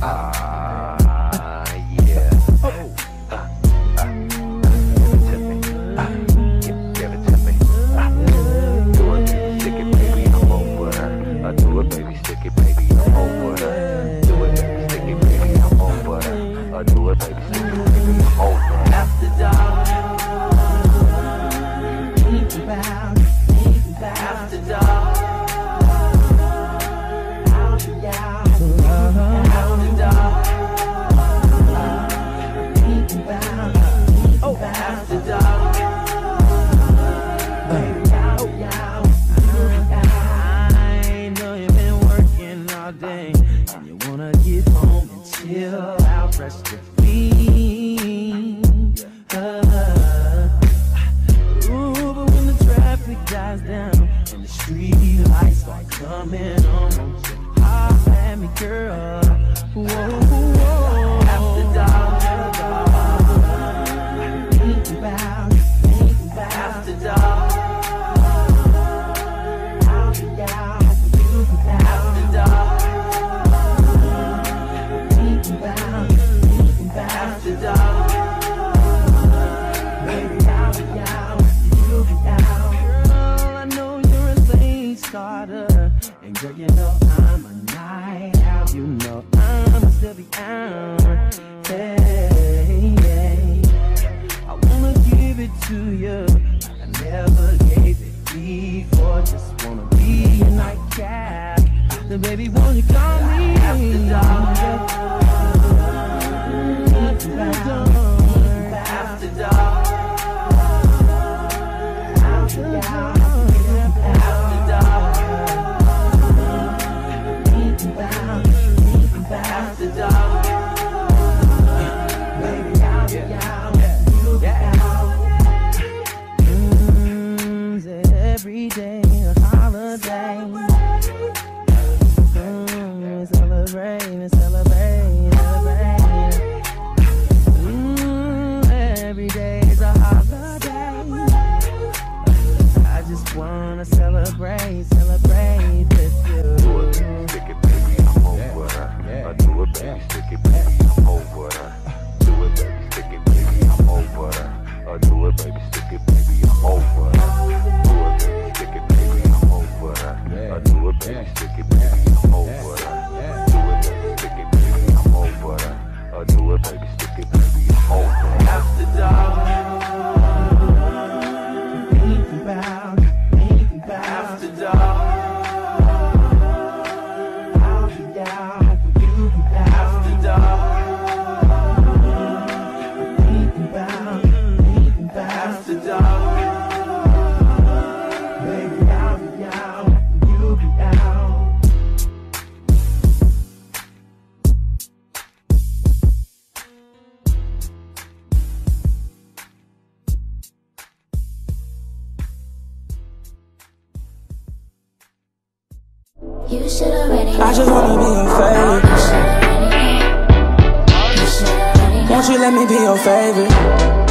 Yeah. Give it to me. Give it to me. Do it, baby, stick it, baby, I'm over her. Do it, baby, stick it, baby, I'm over her. Do it, baby, stick it, baby, I'm over her. Do it, baby, stick it, baby, I'm over her. After dark, think about after dark. After dark, think about after dark. I know you've been working all day, and you wanna get home and chill out, rest your feet. Ooh, but when the traffic dies down and the street lights start coming on, won't you holler at me, girl? Whoa, whoa. After dark, think about after dark. And girl, you know I'm a night out. You know I'ma still be out. Hey, hey. I wanna give it to you. I never gave it before. Just wanna be your nightcap. Then baby, won't you call me after dark? After dark. After dark. After dark. After dark, baby, every day a holiday. Celebrate, celebrate, celebrate. Every day is a holiday. I just wanna celebrate, celebrate with you. Stick it, baby, I'm over her. Do it, baby, stick it, baby, I'm over her. Do it, baby, stick it, baby, I'm over her. Do it, baby, stick it, baby, I'm over her. Do it, baby, stick it, baby, I'm over her. Do it, baby, stick it, baby, I'm over her. Do it, baby, stick it, baby, I'm over her. Do it, baby, stick it, baby, I'm over her. After dark, think about after dark. I just wanna be your favorite. Won't you let me be your favorite?